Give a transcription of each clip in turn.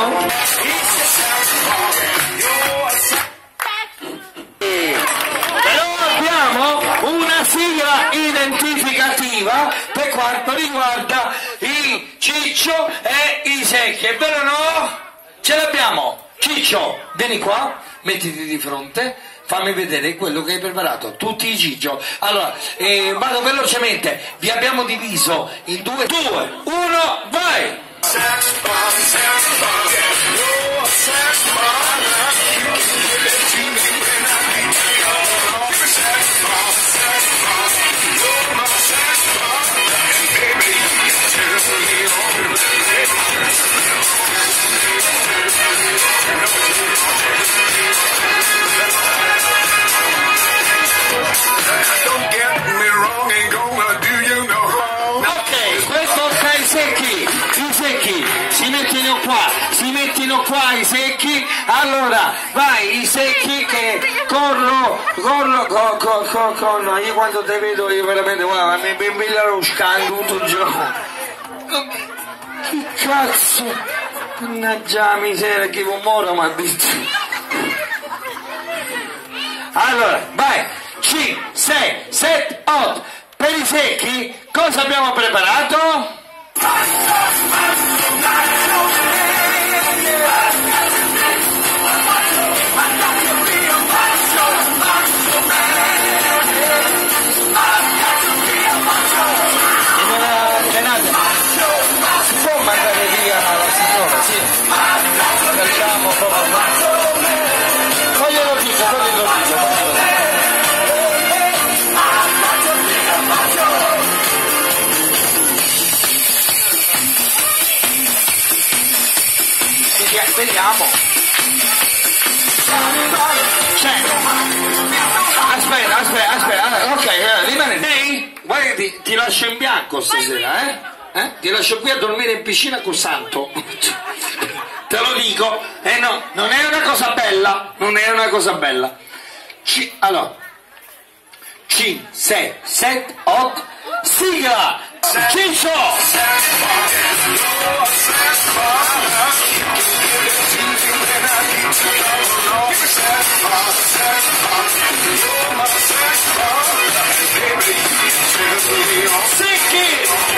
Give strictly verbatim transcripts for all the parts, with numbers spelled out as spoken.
Però abbiamo una sigla identificativa per quanto riguarda i Ciccio e i Secchi, è vero o no? Ce l'abbiamo. Ciccio, vieni qua, mettiti di fronte, fammi vedere quello che hai preparato, tutti i Ciccio. Allora, eh, vado velocemente, vi abbiamo diviso in due, due, uno, vai! Ok, questo fa i secchi, i secchi, si mettono qua, si mettono qua i secchi, allora vai i secchi che corro, corro, corro, corro, corro, io quando te vedo io veramente, guarda, mi bimbiglio lo scanno tutto il giorno. Che cazzo, mannaggia la miseria, che umore mi ha detto. Allora, vai, cinque, sei, sette, otto, per i secchi cosa abbiamo preparato? Si può mandare via la signora, sì? Facciamo proprio. Voglio lo dico, voglio lo dico. Vediamo. C'è. Aspetta, aspetta, aspetta. Ok, rimane. Ehi, guarda, ti, ti lascio in bianco stasera, eh? eh? Ti lascio qui a dormire in piscina col santo. Te lo dico. Eh no, non è una cosa bella. Non è una cosa bella. C- allora. cinque, sei, sette, otto. Sigla! Ciccio! Secchi!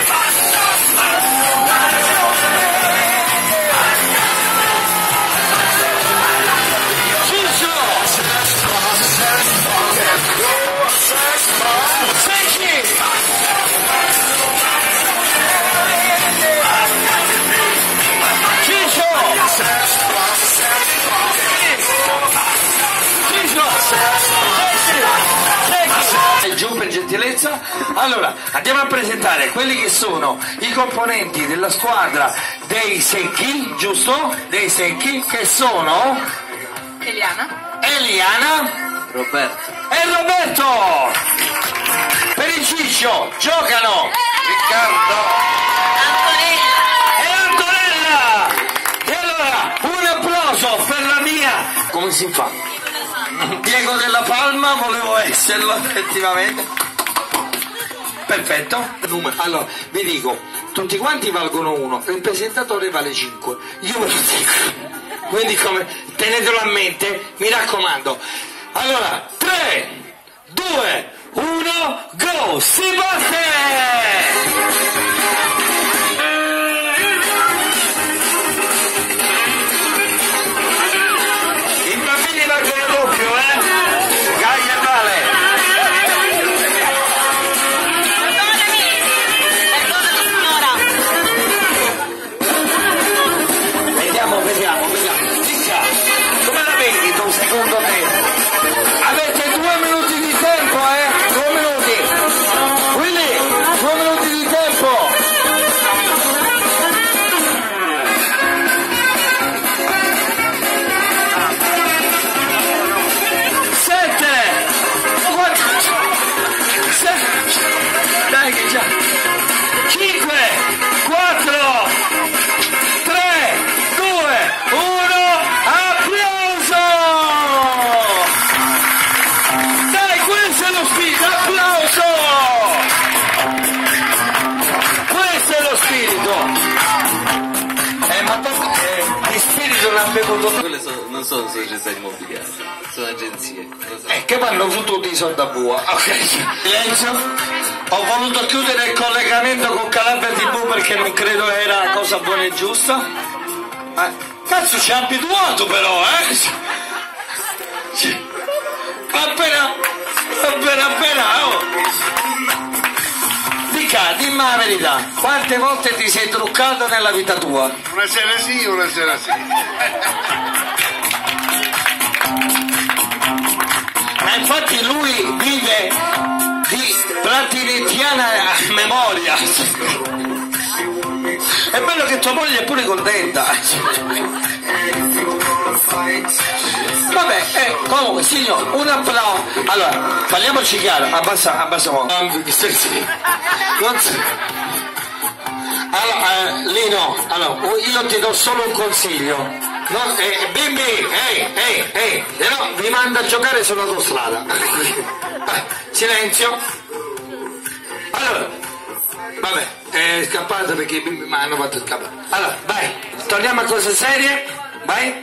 Ciccio! Secchi! Giù per gentilezza. Allora andiamo a presentare quelli che sono i componenti della squadra dei Secchi, giusto? Dei Secchi, che sono Eliana, Eliana, Roberto e Roberto. Per il Ciccio giocano Riccardo Antonella e Antonella. E allora un applauso per la mia, come si fa? Diego della Palma, volevo esserlo effettivamente. Perfetto. Allora, vi dico, tutti quanti valgono uno, il presentatore vale cinque. Io ve lo dico. Quindi come, tenetelo a mente, mi raccomando. Allora, tre, due, uno, go! Si parte! Secondo te avete due minuti di tempo, eh? Due minuti, quindi due minuti di tempo. ha bevuto. Quelle sono, non sono società immobiliari, sono agenzie. So. Eh, che vanno fottuti i soldi a bua. Ok, silenzio. Ho voluto chiudere il collegamento con Calabria tivù perché non credo era cosa buona e giusta. Eh, cazzo ci ha abituato però, eh? Appena, appena, appena, oh. Dica, dimmi la verità, quante volte ti sei truccato nella vita tua? Una sera sì, una sera sì. Ma infatti lui vive di platinettiana memoria. È bello che tua moglie è pure contenta. Vabbè, eh, comunque signor, un applauso. Allora, parliamoci chiaro, abbassa, abbassa un po'. Non si... Allora, eh, Lino, allora, io ti do solo un consiglio. No, eh, bimbi, ehi, ehi, ehi, no, vi mando a giocare sull'autostrada. Silenzio. Allora, vabbè, è scappata perché i bimbi mi hanno fatto scappare. Allora, vai, torniamo a cose serie, vai.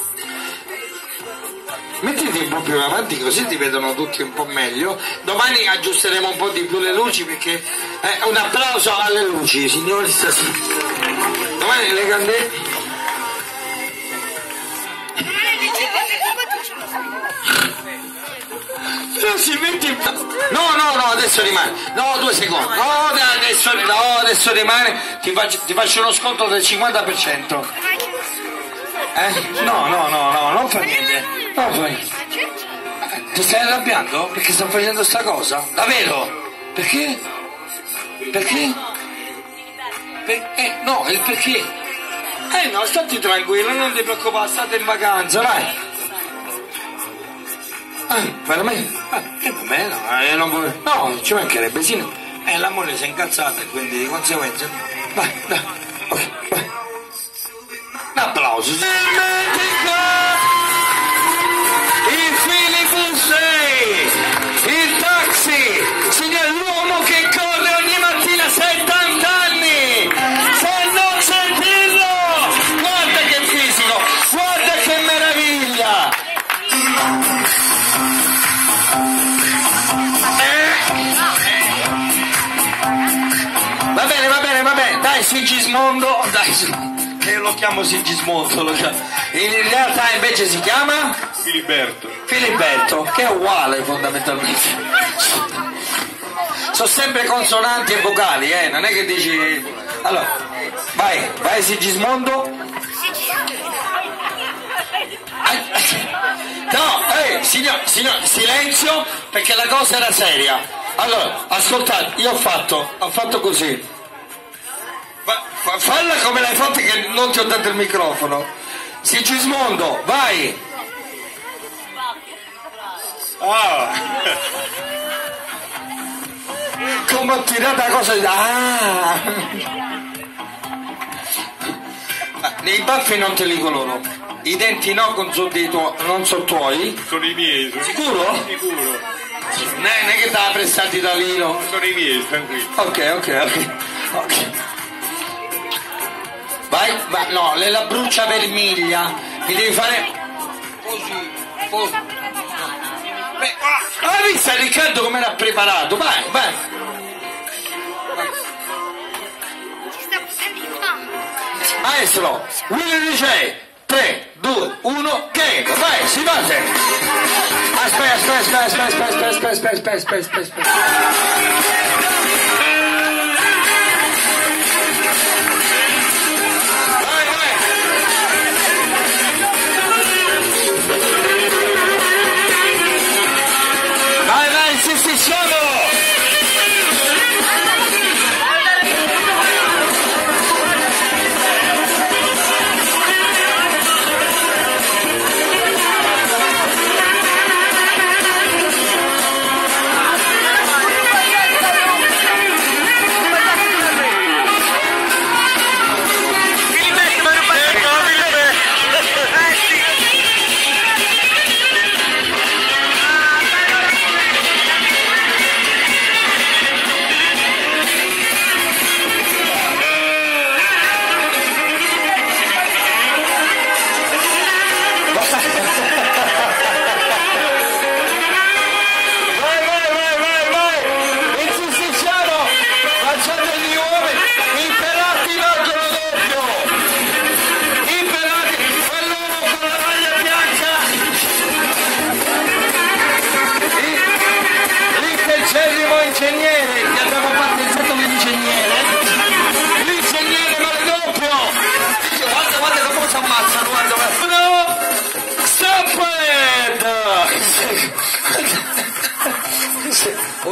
Mettiti un po' più avanti così ti vedono tutti un po' meglio. Domani aggiusteremo un po' di più le luci perché eh, un applauso alle luci, signori, stasera. Domani le candele. Non si mette. No, no, no, adesso rimane. No, due secondi. No, adesso, no, adesso rimane. Ti faccio, ti faccio uno sconto del cinquanta per cento. Eh? No, no, no, no, non fa niente. No, fai. Ti stai arrabbiando? Perché sto facendo sta cosa? Davvero? Perché? Perché? Per... Eh, no, il perché? Eh no, stati tranquillo, non ti preoccupare, state in vacanza, vai. Ah, veramente? Ah, eh, vabbè, no, eh, non vuoi... No, ci mancherebbe, sì, no. Eh, la moglie si è incazzata e quindi di conseguenza... Vai, dai, ok, vai. Un applauso. Il filibustei, il taxi, signor, l'uomo che corre ogni mattina settanta anni, se non sentirlo, guarda che fisico, guarda che meraviglia. Eh? Va bene, va bene, va bene, dai Sigismondo, dai. Io lo chiamo Sigismondo, lo chiamo. In realtà invece si chiama Filiberto. Filiberto, che è uguale fondamentalmente. Sono sempre consonanti e vocali, eh, non è che dici. Allora, vai, vai Sigismondo. No, eh, signor, signor, silenzio, perché la cosa era seria. Allora, ascoltate, io ho fatto, ho fatto così. Falla come l'hai fatto che non ti ho dato il microfono. Sigismondo, vai. Ah. Come ho tirato la cosa di... Ah. Nei baffi non te li coloro. I denti no, con so dei tuoi, non so tuoi. Sono i miei. Sono Sicuro? Sicuro. Non è che te l'ha prestati da Lino. Sono i miei, tranquillo. Ok, ok, ok. Ok. Vai, vai, no, le la brucia vermiglia, mi devi fare così, così. Beh, ah, hai visto Riccardo come l'ha preparato? Vai, vai. Maestro, Willy dice tre, due, uno, che vai, si parte. Aspetta, aspetta, aspetta, aspetta, aspetta, aspetta, aspetta, aspetta, aspetta.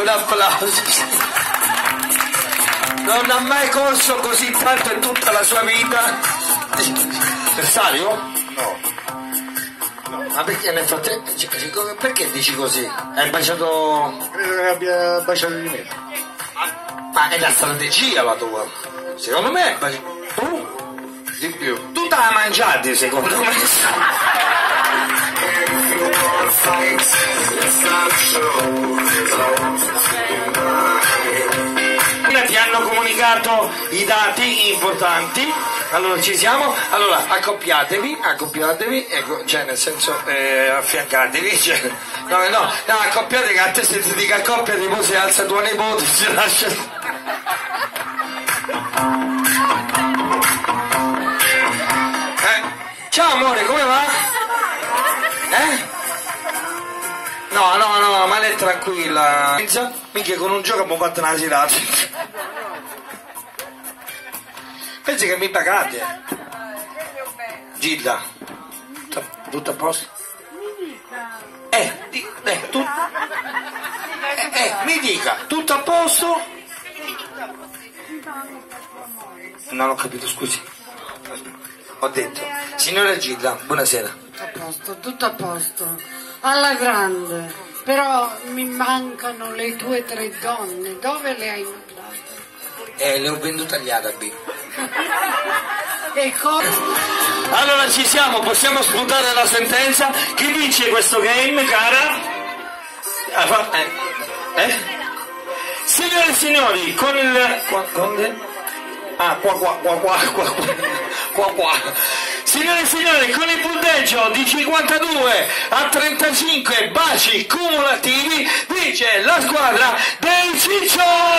Un applauso. Non ha mai corso così tanto in tutta la sua vita. Versario? No. Ma perché nel frattempo, perché dici così? Hai baciato... Credo che abbia baciato di me. Ma è la strategia la tua. Secondo me è baci- tu? Di più. Tu te la mangiati secondo me. Ti hanno comunicato i dati importanti, allora ci siamo, allora accoppiatevi, accoppiatevi, ecco, cioè nel senso eh, affiancatevi, cioè, no, no, no, accoppiate che a te se ti dica accoppiati poi si alza tua nipote, si lascia... Eh? Ciao amore, come va? Eh? No, no, no, ma lei è tranquilla. Minchia, con un gioco abbiamo fatto una serata. Pensi che mi pagate? Gilda, tutto a posto? Eh, di, eh, tu, eh, eh, mi dica, tutto a posto? Non ho capito, scusi. Ho detto, signora Gilda, buonasera. A posto, tutto a posto, alla grande, però mi mancano le tue tre donne, dove le hai mandate? Eh, le ho vendute agli arabi. E come? Allora ci siamo, possiamo sputare la sentenza. Chi vince questo game, cara? Ah, fa- eh, eh? Signore e signori, con il... Qua, con il... Ah, qua qua qua qua qua qua qua qua. Signore e signori, con il punteggio di cinquantadue a trentacinque baci cumulativi vince la squadra dei Ciccio!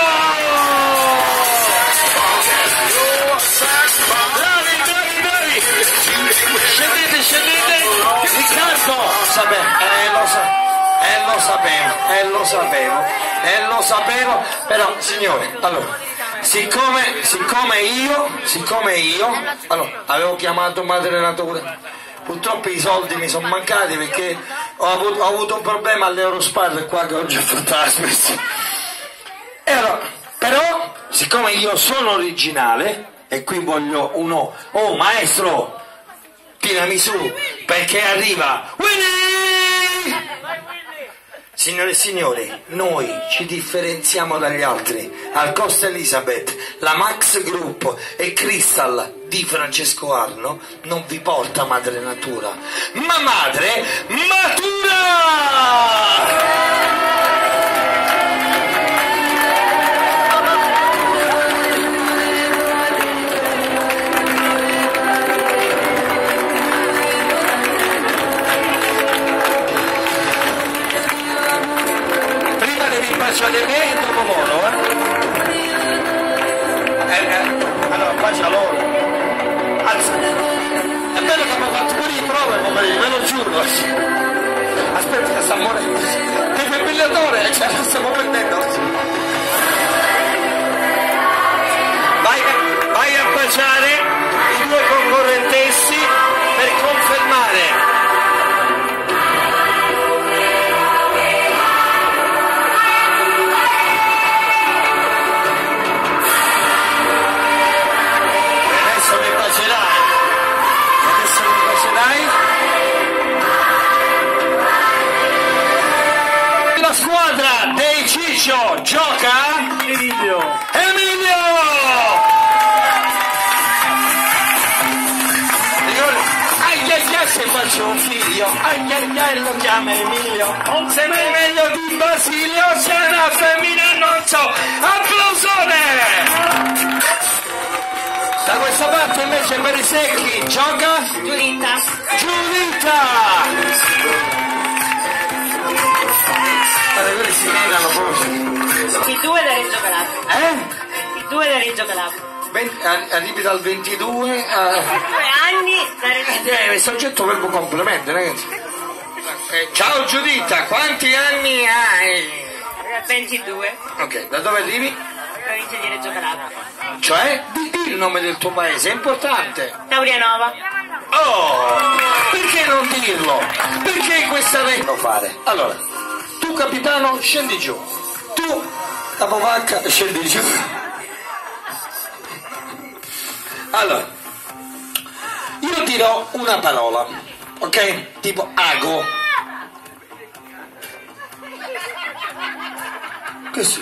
Bravi, bravi, bravi! Scendete, scendete! Riccardo! Sapevo, eh lo so, eh lo sapevo, eh lo sapevo, eh lo sapevo, però signore, allora, siccome, siccome io, siccome io, allora, avevo chiamato madre natura, purtroppo i soldi mi sono mancati perché ho avuto, ho avuto un problema all'Eurospar qua che oggi ho fatto la spesa. E allora, però, siccome io sono originale, e qui voglio uno, oh maestro, tirami su, perché arriva Winnie! Signore e signori, noi ci differenziamo dagli altri. Al Costa Elizabeth, la Max Group e Crystal di Francesco Arno non vi porta madre natura, ma madre matura! Baciate me e dopo loro, eh? Eh, eh, allora bacia loro. Anzi, è bello che abbiamo fatto pure le prove, ma ve lo giuro. Aspetta che sta morendo. Defibrillatore, cioè lo stiamo prendendo. Vai, vai a baciare i due concorrentessi per confermare. La squadra dei Ciccio gioca Emilio. Emilio! Ai ai ai se faccio un figlio, ai ai ai lo chiama Emilio. Non se mai meglio di Basilio, se è una femmina non so. Applausone! Da questa parte invece per i secchi gioca Giuditta. Giuditta! Quelli si negano forse. I due da Reggio Calabria. Eh? I due da Reggio Calabria. Ben, arrivi dal ventidue a... Due anni da Reggio Calabria. Eh, soggetto verbo complemento, ragazzi. Eh, ciao Giuditta, quanti anni hai? ventidue. Ok, da dove arrivi? Provincia di Reggio Calabria. Cioè, di il nome del tuo paese, è importante. Taurianova. Oh, perché non dirlo? Perché questa regola fare? Allora, tu capitano scendi giù, tu la polacca scende giù. Allora, io dirò una parola, ok? Tipo ago. Che si?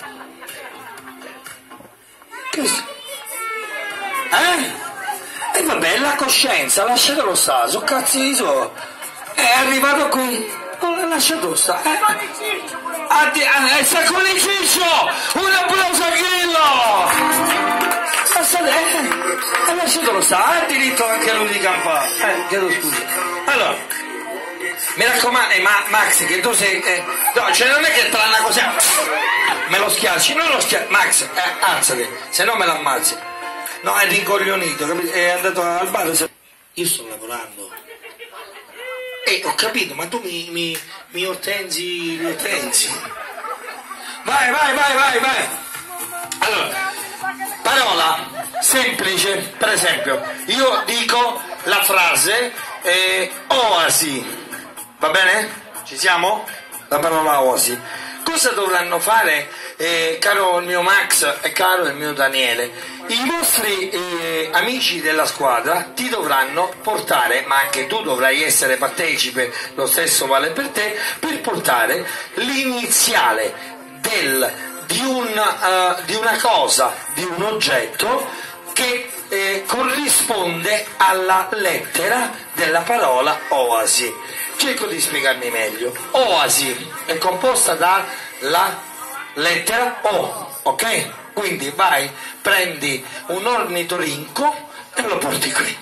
Che si? Eh? E vabbè, la coscienza, lasciatelo stare, so cazzi so. È arrivato qui, oh, lasciatelo stare. Eh? Addi- eh, sacrificio! Un applauso a Grillo! Eh, lasciatelo stare, ha diritto anche lui di campare. Eh, chiedo scusa. Allora, mi raccomando, eh, ma Max, che tu sei. Eh, no, cioè non è che tra una cosa. Me lo schiacci, non lo schiacci. Max, eh, alzati, se no me lo ammazzi. No, è rincoglionito, capito? È andato al bar. Se... Io sto lavorando. Eh, ho capito, ma tu mi, mi, mi ortensi, mi ortensi. Vai, vai, vai, vai, vai. Allora. Parola semplice, per esempio, io dico la frase eh, oasi, va bene? Ci siamo? La parola oasi. Cosa dovranno fare, eh, caro il mio Max e caro il mio Daniele? I vostri eh, amici della squadra ti dovranno portare, ma anche tu dovrai essere partecipe, lo stesso vale per te, per portare l'iniziale del Di, un, uh, di una cosa, di un oggetto che eh, corrisponde alla lettera della parola oasi. Cerco di spiegarmi meglio. Oasi è composta dalla lettera O, ok? Quindi vai, prendi un ornitorinco e lo porti qui.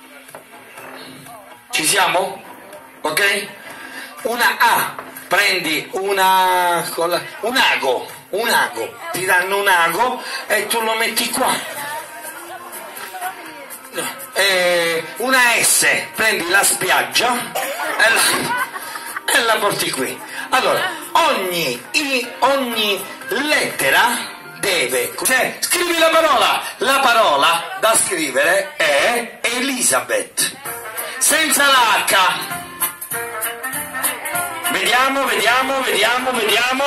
Ci siamo? Ok? Una A, prendi una, un ago. Un ago, ti danno un ago e tu lo metti qua. Eh, una S, prendi la spiaggia e la, e la porti qui. Allora, ogni, i, ogni lettera deve... Cioè, scrivi la parola. La parola da scrivere è Elisabeth, senza la H. Vediamo, vediamo, vediamo, vediamo.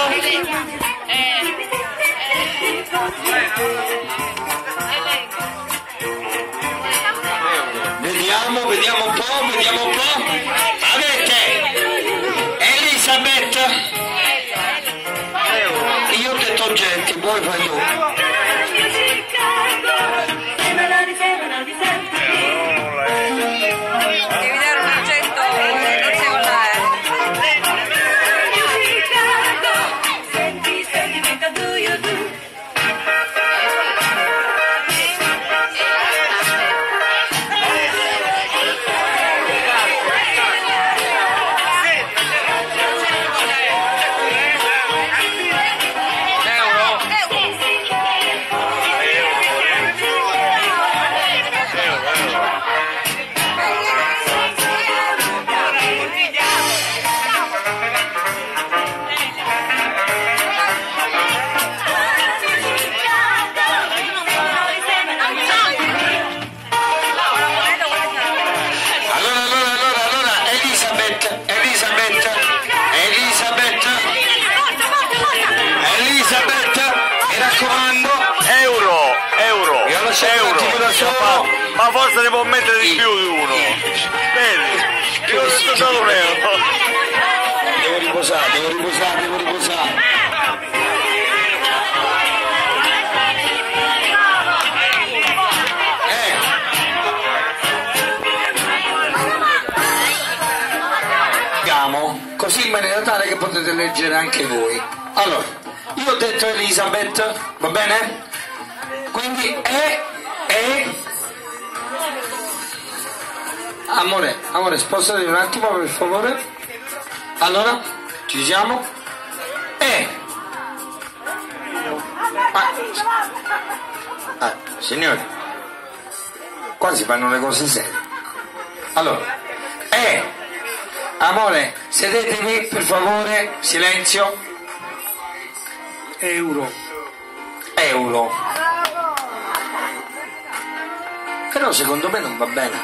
Vediamo, vediamo un po', vediamo un po'. Avete Elisabeth. Io ho detto oggetti, poi fai tu. Devi dare un oggetto, non sei online. Ma, ma forse ne può mettere di più di uno. Vedi? Io sto solo un euro. Devo riposare, devo riposare, devo riposare. Eh. Andiamo, così in maniera tale che potete leggere anche voi. Allora, io ho detto Elisabeth, va bene? Quindi è E amore, amore, spostati un attimo per favore. Allora, ci siamo? E ah, ah, signori, qua si fanno le cose serie. Allora, E amore, sedetevi per favore, silenzio. Euro. Euro. Però secondo me non va bene.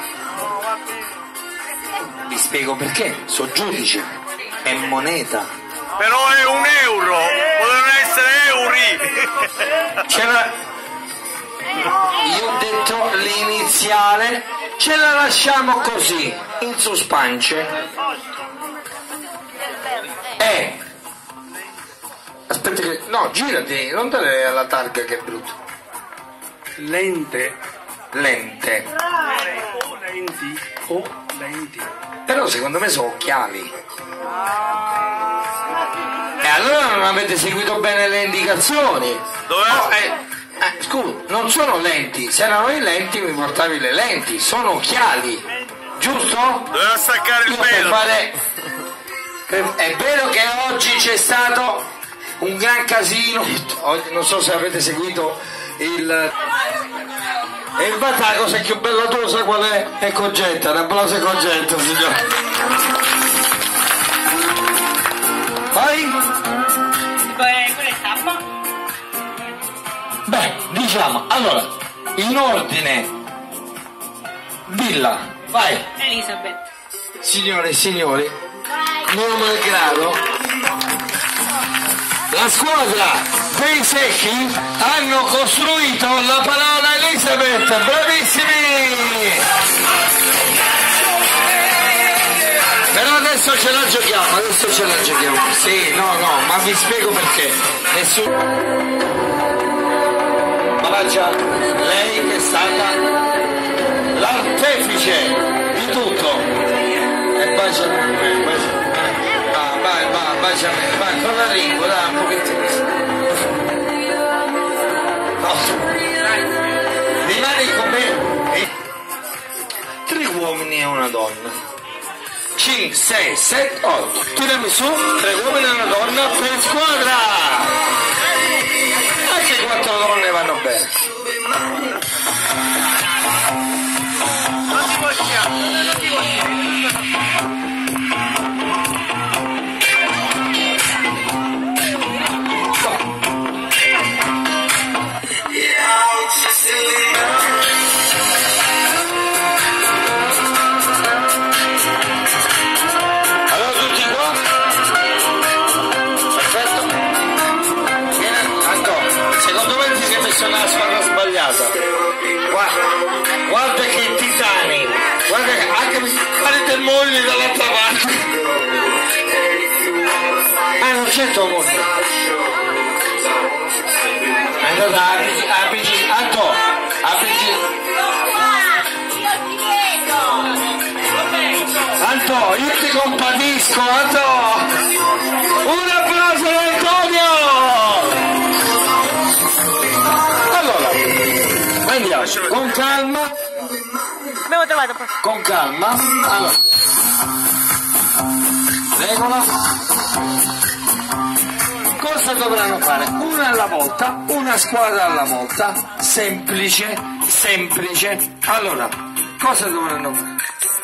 Vi spiego perché. So giudice. È moneta. Però è un euro. Potevano essere essere euro. Ce la... Io ho detto l'iniziale, ce la lasciamo così, in suspense. E... Aspetta che... No, girati, non dare alla targa che è brutto. Lente. Lente. O lenti. O lenti. Però secondo me sono occhiali. E allora non avete seguito bene le indicazioni. Dove? Oh, eh, eh, scusa, non sono lenti. Se erano i lenti mi portavi le lenti. Sono occhiali. Giusto? Doveva staccare il Io per pelo. fare... per- È vero che oggi c'è stato un gran casino. Oggi, non so se avete seguito il... E il Bataco, se è più bello tu, sai qual è? È Cogetta, un applauso a Cogetta, signore. Poi? Quello è tappa. Beh, diciamo, allora, in ordine, Villa, vai. Elisabeth. Signore e signori, mio malgrado, la squadra dei secchi hanno costruito la parola Elisabeth, bravissimi! Però adesso ce la giochiamo, adesso ce la giochiamo. Sì, no, no, ma vi spiego perché. Nessuno... Bacia, lei che è stata l'artefice di tutto. E bacia me, bacia me. Va, vai, va, bacia me, vai, con la lingua, dai, un pochettino. No. Rimani con me. Tre uomini e una donna. cinque, sei, sette, otto. Tirami su, tre uomini e una donna per squadra. Anche quattro donne vanno bene. Non si può sciare, non si può sciare. Allora tutti qua? Perfetto. Vieni, Anto, secondo me ti sei messo nella squadra sbagliata. Guarda, guarda che titani, guarda che anche fare del moglie dall'altra parte. Ah, non c'è tua moglie. Allora, apri, Anto, apri. Anto, io ti compatisco, Anto! Un applauso ad Antonio! Allora, andiamo, con calma, Abbiamo trovato. con calma, allora, regola, cosa dovranno fare? Una alla volta, una squadra alla volta, semplice, semplice, allora, cosa dovranno fare?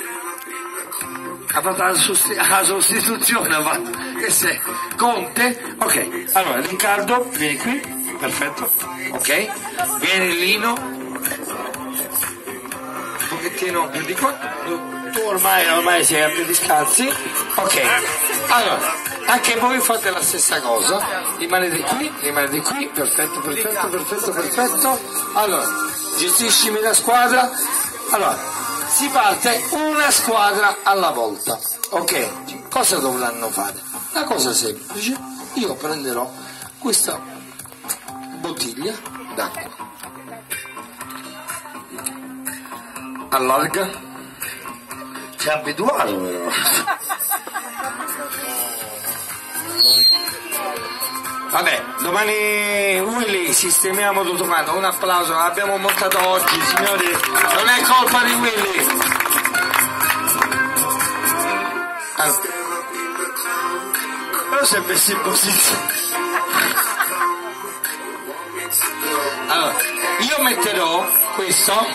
Ha fatto la, sosti- la sostituzione, ha fatto. Che sei? Conte? Ok, allora Riccardo, vieni qui, perfetto, ok, vieni Lino, un pochettino più di qua, tu ormai, ormai sei a piedi scalzi, ok, allora, anche voi fate la stessa cosa, rimanete qui, rimanete qui, perfetto, perfetto, perfetto, perfetto, allora, gestiscimi la squadra, allora, si parte una squadra alla volta, ok? Cosa dovranno fare? Una cosa semplice, io prenderò questa bottiglia d'acqua, allarga, sei abituato però. Vabbè, domani Willy sistemiamo tutto quanto, un applauso, l'abbiamo montato oggi signori, non è colpa di Willy. Allora, però si è messo in posizione. Allora, io metterò questo,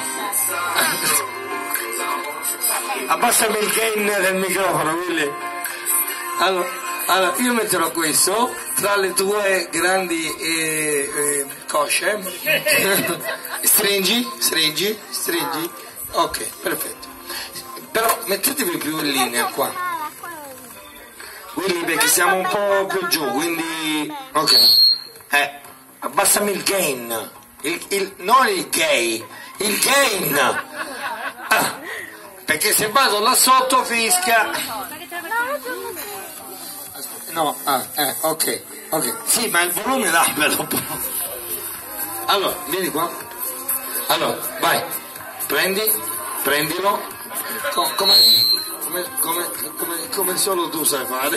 abbassami il gain del microfono Willy. Allora, allora, io metterò questo tra le tue grandi eh, eh, cosce. Stringi, stringi, stringi. Ok, perfetto. Però mettetevi più in linea qua. Quindi perché siamo un po' più giù, quindi. Ok. Eh, abbassami il gain. Il, il, non il gay, il gain. Ah, perché se vado là sotto fischia. No, ah, eh, ok, ok. Sì, ma il volume dammelo. Allora, vieni qua. Allora, vai. Prendi, prendilo. Co- come, come, come, come, come solo tu sai fare.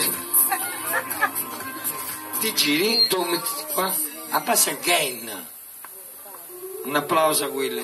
Ti giri, tu metti qua. Abbassa il gain. Un applauso a Willy.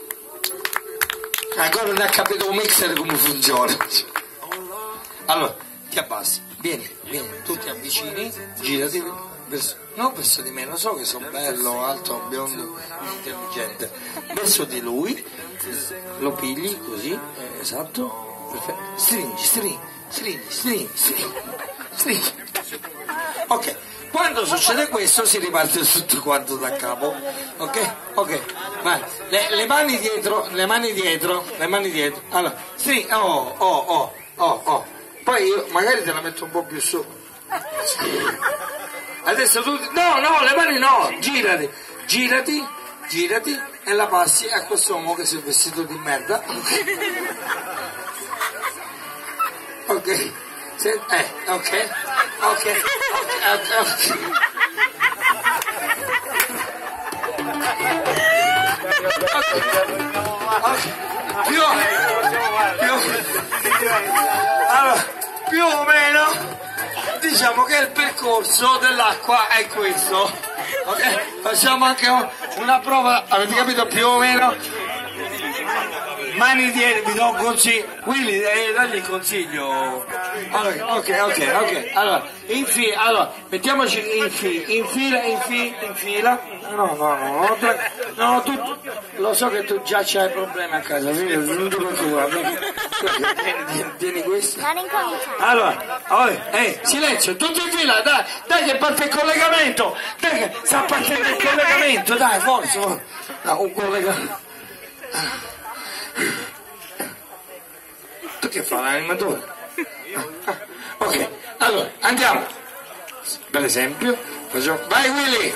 Ancora non ha capito un mixer come funziona. Allora, ti abbassi, vieni, vieni, tu ti avvicini, girati verso, no verso di me, lo so che sono bello, alto, biondo, intelligente, verso di lui, lo pigli così, eh, esatto, perfetto, stringi, stringi, stringi, stringi, stringi, stringi. Ok. Quando succede questo si riparte tutto quanto da capo, ok? Ok, vai, le, le mani dietro, le mani dietro, le mani dietro, allora, sì, oh, oh, oh, oh, oh, poi io magari te la metto un po' più su, adesso tu, no, no, le mani no, girati, girati, girati e la passi a questo uomo che si è vestito di merda, ok? Eh, ok, ok, ok, ok, ok. Okay. Più, più, allora, più o meno diciamo che il percorso dell'acqua è questo, ok? Facciamo anche una prova, avete capito più o meno? Mani dietro, vi do un consiglio, Willy, eh, dagli il consiglio. Allora, ok, ok, ok, allora, in fila, allora, mettiamoci in fila, in fila, in fila, in fila, no, no, no, no, no, tu, lo so che tu già c'hai problemi a casa, quindi non ti preoccupare, tieni, tieni questo. Allora, oh, ehi, silenzio, tutti in fila, dai, dai che parte il collegamento, dai che sta partendo il collegamento, dai, forza, no, un collegamento. Tu che fai l'animatore? Ah, ok, allora andiamo. Per esempio, facciamo. Vai Willy!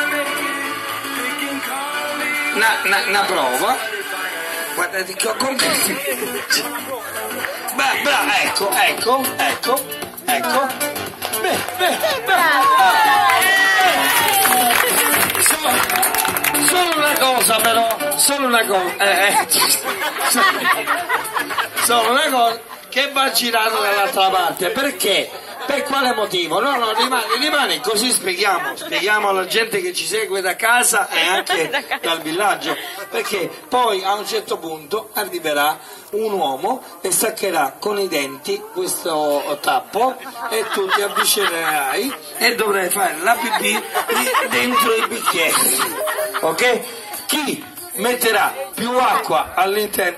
Una, una, una prova. Guardate con che. Beh, brava, ecco, ecco, ecco, ecco. Beh, beh, beh. Solo, solo una cosa però, solo una cosa. Eh, eh. Solo una cosa che va girato dall'altra parte, perché? Per quale motivo? No, no, rimani, rimani, così spieghiamo, spieghiamo alla gente che ci segue da casa e anche dal villaggio, perché poi a un certo punto arriverà un uomo e staccherà con i denti questo tappo e tu ti avvicinerai e dovrai fare la pipì dentro i bicchieri, ok? Chi metterà più acqua all'interno?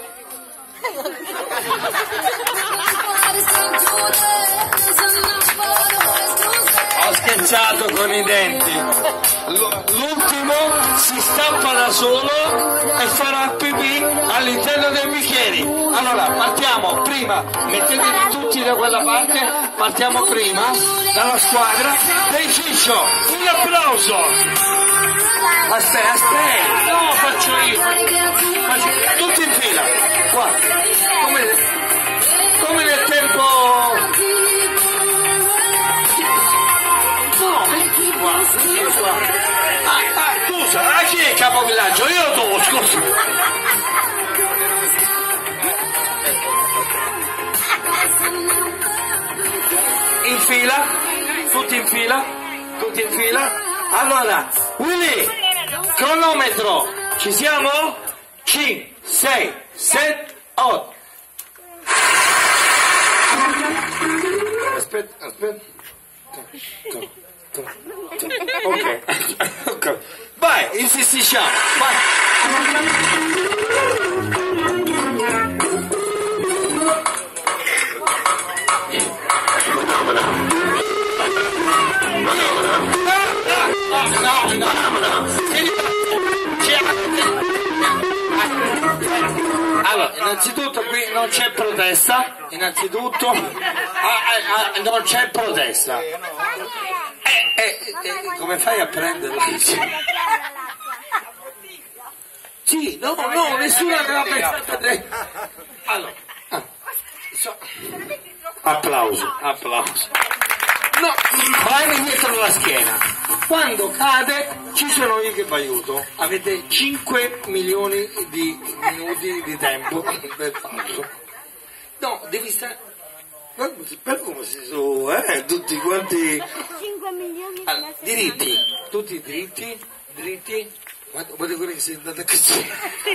Ho scherzato con i denti. L'ultimo si stappa da solo e farà pipì all'interno dei bicchieri. Allora partiamo prima, mettetevi tutti da quella parte, partiamo prima dalla squadra dei Ciccio. Un applauso. Aspetta, aspetta, no, faccio io. Faccio, tutti in fila. Qua. Come, come nel tempo. No, metti qua, metti qua. Ah, ah, scusa, ah, chi è il capovillaggio? Io o tu, scusa. In fila, tutti in fila, tutti in fila. Allora, Willy, cronometro, ci siamo? cinque, sei, sette, otto. Aspetta, aspetta. Ok, ok. Vai, insisticiamo, vai. No, no, no. Allora, innanzitutto qui non c'è protesta, innanzitutto ah, ah, ah, non c'è protesta. Eh, eh, E come fai a prenderlo? Sì, no, no, nessuno aveva pensato a te. Allora, ah, so. Applauso, applauso. No, vai dietro la schiena. Quando cade ci sono io che vi aiuto. Avete cinque milioni di minuti di tempo per farlo. No, devi stare. Per come si sono, eh? Tutti quanti. cinque milioni Allora, diritti, tutti dritti, dritti. Guarda, guarda quello che sei andato così.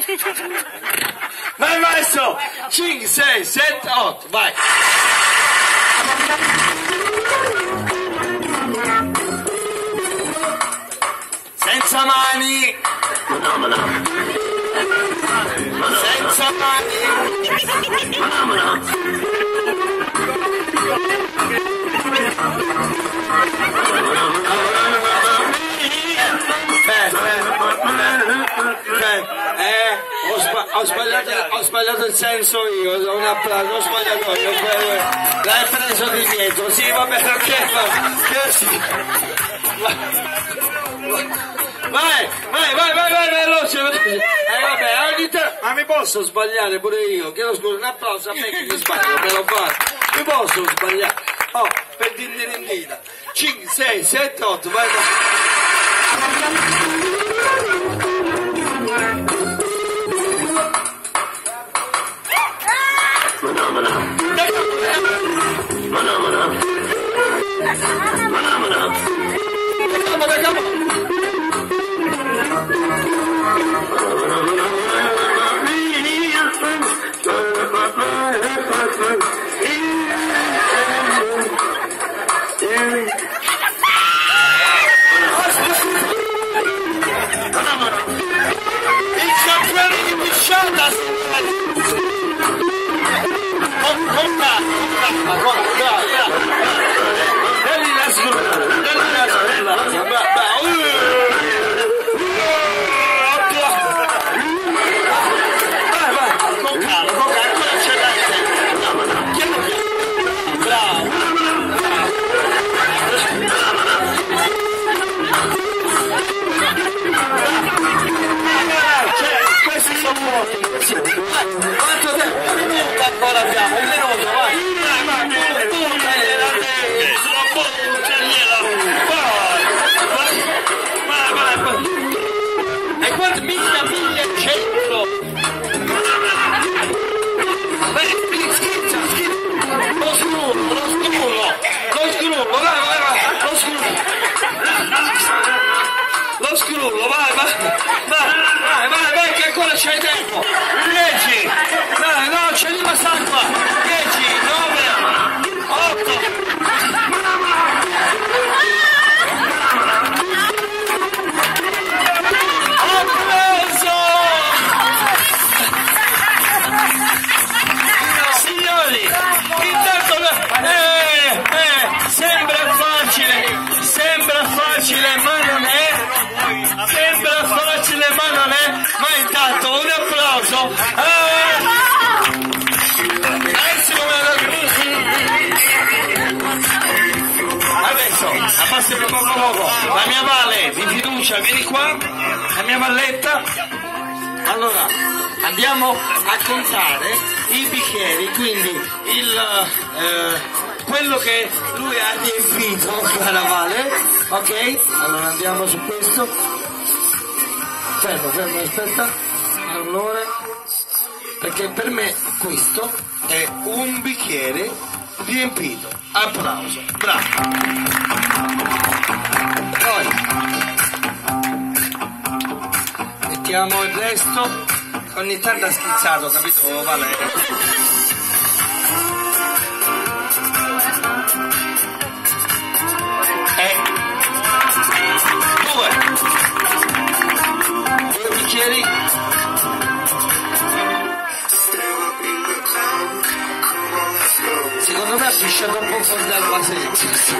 Vai maestro! cinque, sei, sette, otto, vai! Senza mani! Senza mani! Eh, eh, ho, sba- ho, sbagliato, ho sbagliato il senso io, un applauso, ho sbagliato io, l'hai preso di dietro, sì va bene, ok, va, sì. Vai, vai, vai, vai, vai, veloce, veloce. Eh vabbè, ogni te- ma mi posso sbagliare pure io, chiedo scusa, un applauso a me che mi sbaglio, me lo faccio, mi posso sbagliare, oh, per dirmi l'indita, cinque, sei, sette, otto, vai, vai. Quanto tempo ancora abbiamo? Un minuto, vai! Vai, vai, tu non hai sulla bocca, vai, vai, vai! E quanto miglia, miglia il centro? Vai, schizza, schizza! Lo scrullo, lo scrullo! Lo scrullo, vai, vai, vai! Lo scrullo! Lo scrullo, vai, vai! Vai, vai, vai, che ancora c'hai tempo! dieci! Dai, no, c'è di acqua! dieci, nove, otto! Applauso! Signori, intanto eh, eh, sembra facile, sembra facile, ma non è. Sembra facile, ma non è. Ma intanto un applauso. Eh, adesso abbassiamo poco poco la mia Vale di fiducia, vieni qua, la mia valletta. Allora andiamo a contare i bicchieri, quindi il eh, quello che lui ha riempito, cara Vale, ok? Allora andiamo su questo. Fermo, fermo, aspetta. Allora, perché per me questo è un bicchiere riempito. Applauso, bravo. Poi mettiamo il resto. Ogni tanto ha schizzato, capito? Vale. E due. Due bicchieri. Secondo me ha pisciato un po' fuori dalla selezione.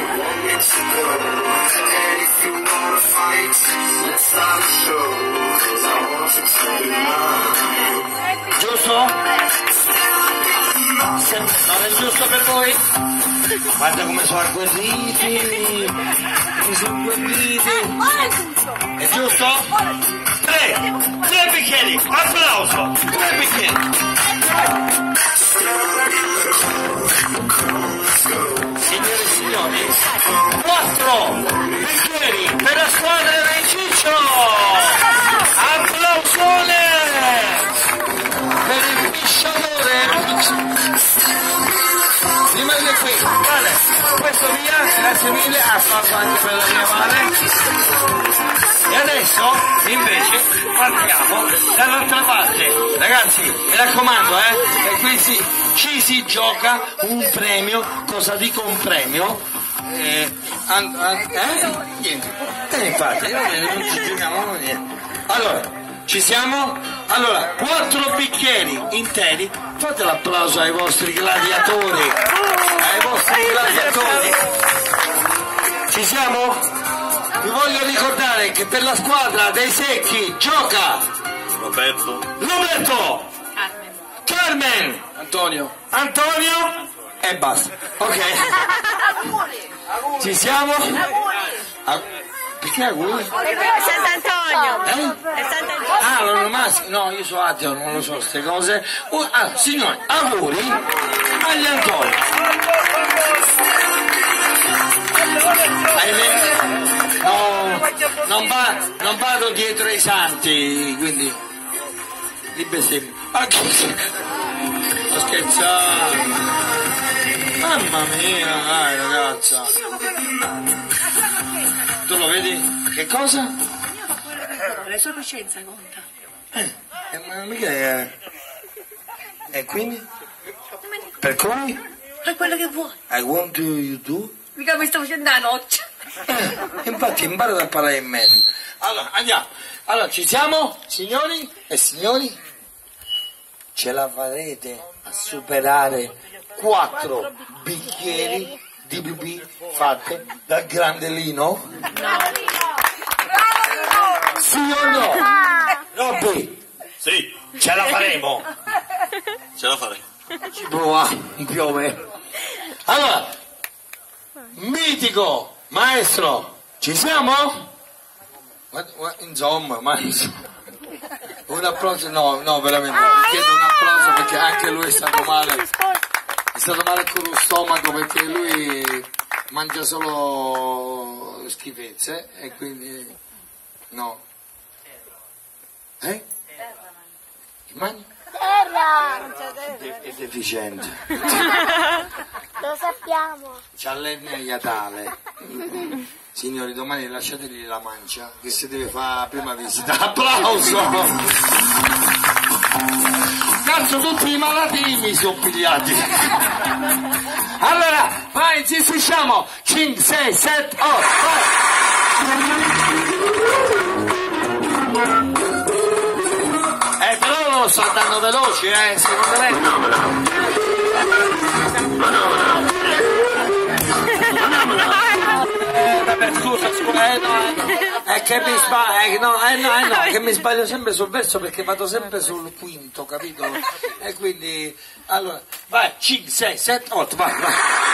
Giusto? Se non è giusto per voi? Guarda come sono agguerriti, come sono agguerriti. È giusto? Tre, tre bicchieri, applauso, tre bicchieri. Signore e signori, quattro bicchieri per la squadra del Ciccio. Applausone per il fisciatore. Rimane qui, vale, questo via, grazie mille, applauso anche per la mia Vale. E adesso invece partiamo dall'altra parte. Ragazzi, mi raccomando, eh, che qui si, ci si gioca un premio. Cosa dico un premio? Eh, an, an, eh? Niente. Eh, infatti, noi non ci giochiamo niente. Allora, ci siamo? Allora, quattro bicchieri interi. Fate l'applauso ai vostri gladiatori. Ai vostri gladiatori. Ci siamo? Vi voglio ricordare che per la squadra dei secchi gioca Roberto. Roberto, Carmen. Carmen, Antonio. Antonio e basta. Ok. Ci siamo? Ah, perché auguri? È Sant'Antonio. Eh? È Sant'Antonio. Ah, non lo maschi? No, io sono ateo, non lo so queste cose. Uh, ah, signori, auguri agli Antonio. No, non, va, non vado dietro ai santi, quindi li bestemmio. Ah, sto scherzando. Mamma mia, dai ragazza. Tu lo vedi? Che cosa? La sua coscienza conta. Eh, eh, ma mica è... E quindi? Per cui? Fai quello che vuoi. I want to you do? Mica mi sto facendo la noce. Eh, infatti impara a parlare in mezzo. Allora, andiamo. Allora, ci siamo, signori e signori? Ce la farete a superare quattro bicchieri di pipì fatte dal grande Lino? Sì o no? Robby, Sì, ce la faremo. ce la farei. Ci prova, mi piove. Allora, mitico maestro, ci siamo? Ma- ma- Insomma, ma insomma. Un applauso, no, no, veramente, no. Chiedo un applauso perché anche lui è stato male. È stato male con lo stomaco perché lui mangia solo schifezze e quindi no. Eh? Che mangia? È deficiente. Lo sappiamo. C'ha l'ernia iatale. Signori, domani lasciategli la mancia che si deve fare la prima visita. Applauso! Cazzo, tutti i malati mi sono pigliati. Allora, vai, ci strisciamo. cinque, sei, sette, otto, vai. Eh, però lo sta andando veloci, eh, secondo me. Eh, vabbè, scusa, scusa, eh, no, eh, no. È che mi sbaglio, eh, no, eh, no, eh, no, che mi sbaglio sempre sul verso perché vado sempre sul quinto, capito? E quindi, allora, vai, cinque, sei, sette, otto, vai, vai.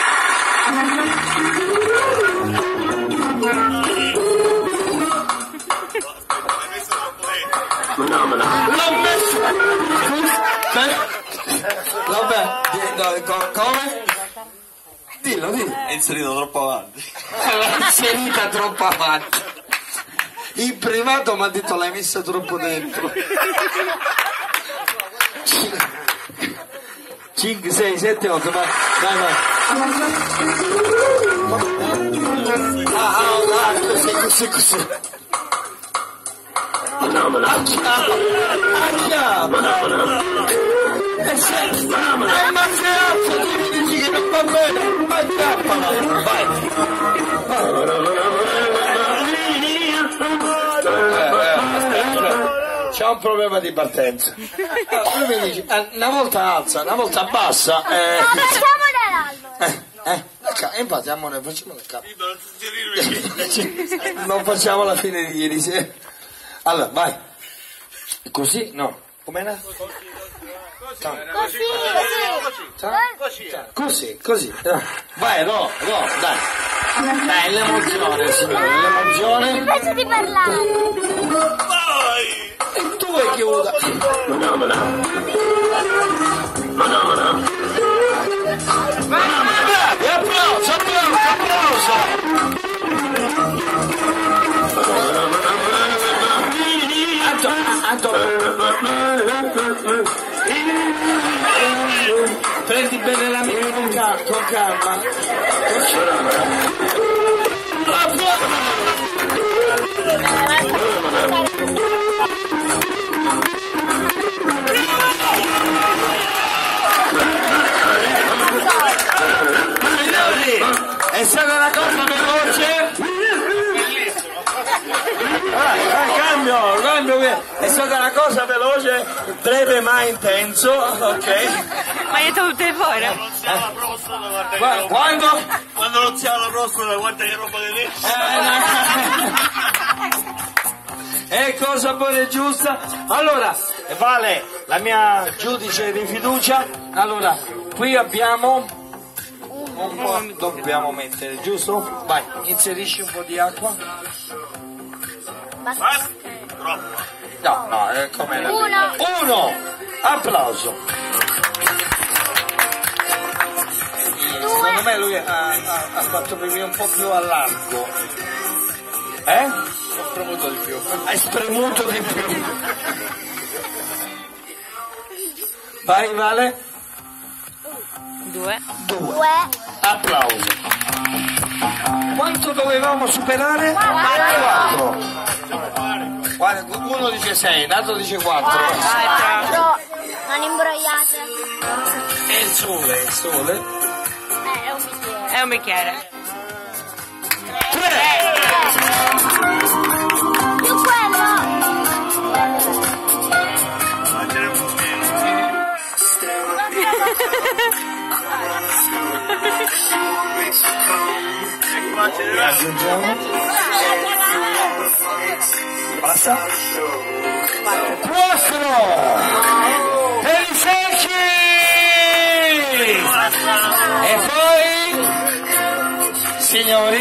L'ho messo! Vabbè, no, come? Dillo, dillo. È inserito troppo avanti. L'ho inserita troppo avanti. In privato mi ha detto l'hai messa troppo dentro. cinque, sei, sette, otto, vai, vai, vai. Ah, ah, ah, così, così, così. E se, eh, ma se alzo, tu mi dici che non va bene, ma acchiappala, vai. C'è un problema di partenza. Allora, lui mi dice, eh, una volta alza, una volta abbassa. Eh, Ma facciamo dall'albero. eh, eh, infatti, amore, facciamo del capo. Non facciamo la fine di ieri sera. Allora, vai. Così? No. Com'era? Così, così. Così, così. Vai, no, no, dai. Dai, l'emozione, signore, l'emozione. Invece di parlare. E tu vuoi chiuda. Bravi, applauso, applauso, applauso. Anto, Anto. Prendi bene la mia con calma, con calma. È stata una cosa veloce. Ah, cambio, cambio. È stata una cosa veloce, breve ma intenso, ok? Ma hai detto tutte fuori? La prostata, guarda che roba. Quando? Quando non si ha la prostata, guarda che roba che dice. È cosa buona e giusta. Allora, Vale, la mia giudice di fiducia. Allora, qui abbiamo un po', dobbiamo mettere, giusto? Vai, inserisci un po' di acqua. Basta? Troppo. No, no, è come la Uno. Uno! Applauso. Secondo me lui ha, ha, ha fatto venire un po' più a largo. Eh? Ho spremuto di più. Hai spremuto di più. Vai, Vale. Due. Due. Due. Applauso. Quanto dovevamo superare? Quattro. Guarda, uno dice sei, l'altro dice quattro. Quattro. Non imbrogliate. E il sole, il sole. Eh, è un bicchiere. È un bicchiere. Tre. Più quello. Aggiungiamo. Basta. Quattro. Per i secchi. E poi, signori,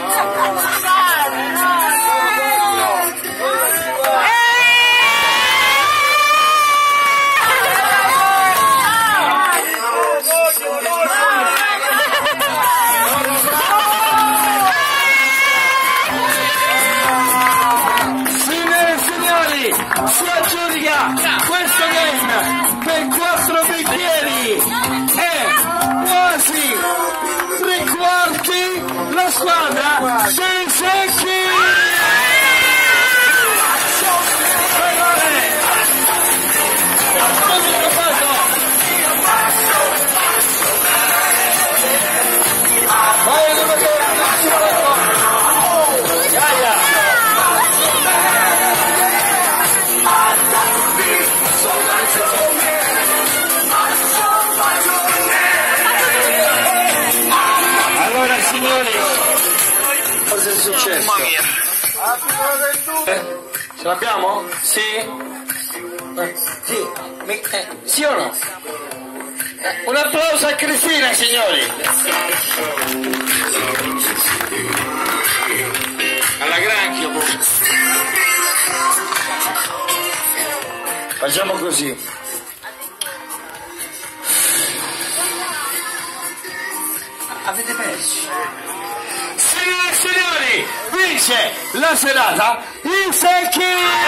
si aggiudica questo game per quattro bicchieri e quasi tre quarti la squadra dei secchi. Signori, cosa è successo? Eh, ce l'abbiamo? Sì? Eh, sì? Mi, eh, sì o no? Eh, un applauso a Cristina, signori! Alla granchio. Facciamo così. Avete perso. Signore e signori, vince la serata il Secchi!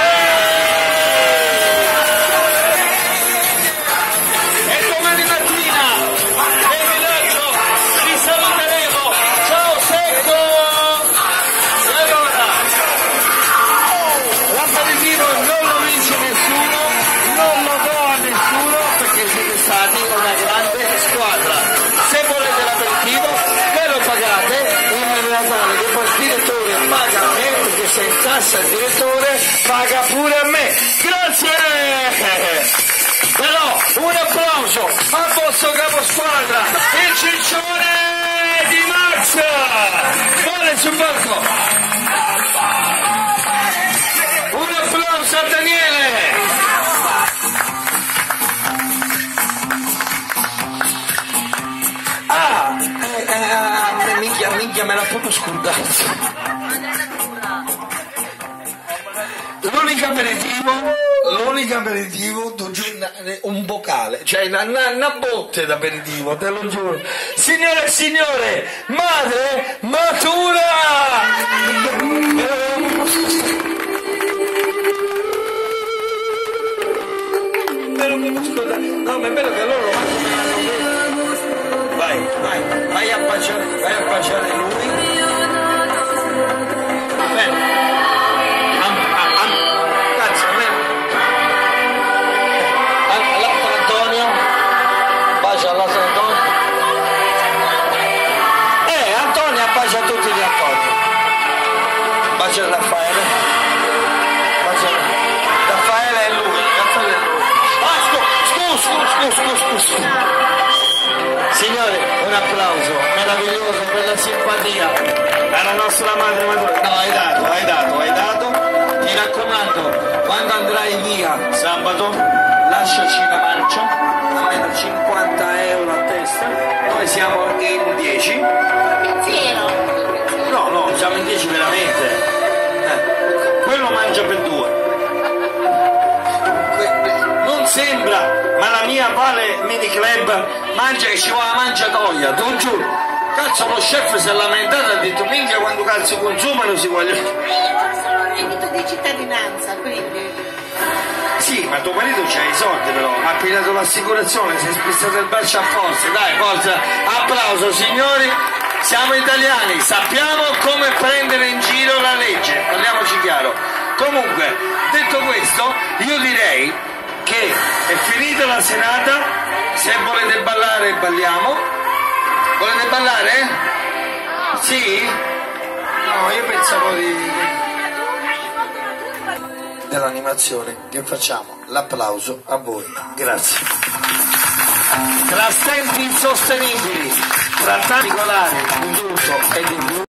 E domani mattina nel villaggio ci saluteremo. Ciao Secco! E allora, l'aperitivo non lo vince nessuno, non lo do a nessuno perché siete stati una grande squadra. Se volete l'aperitivo ve lo pagate in maniera tale che poi il direttore paga a me, perché se in tassa il direttore paga pure a me. Grazie! Però un applauso al vostro caposquadra, il ciccione di Max! Vuole sul palco! Un applauso a Daniele! minchia me l'ha proprio scordato. L'unico aperitivo, l'unico aperitivo, un boccale, cioè una, una, una botte d'aperitivo, te lo giuro. Signore e signore, madre matura! No, ma è bello che loro vai, vai, vai a baciare, vai a baciare lui. Bene. All'altro Antonio. Eh, Antonio bacia tutti gli Antonio. Bacia Raffaele. Bacia Raffaele è lui, Raffaele è lui. Ah, scusa, scusa, scusa, scusa, scusa. Signore, un applauso meraviglioso per la simpatia alla nostra madre matura. No, hai dato, hai dato, hai dato. Ti raccomando, quando andrai via sabato, lasciaci la mancia. Almeno cinquanta euro a testa, noi siamo in dieci. Zero. No, no, siamo in dieci veramente. Eh, quello mangia per due. Non sembra, ma la mia Vale Mini Club mangia che ci va la mangiatoia, te lo giuro. Cazzo, lo chef si è lamentato e ha detto minchia quando cazzo consumano si vogliono. Sono un reddito di cittadinanza, quindi. Sì, ma tuo marito c'ha i soldi però, ha pigliato l'assicurazione, si è spezzato il braccio a forza, dai, forza, applauso signori, siamo italiani, sappiamo come prendere in giro la legge, parliamoci chiaro. Comunque, detto questo, io direi che è finita la serata, se volete ballare balliamo, volete ballare? Sì? No, io pensavo di... dell'animazione che facciamo l'applauso a voi, grazie. Tra tempi insostenibili, tra particolari di tutto e di più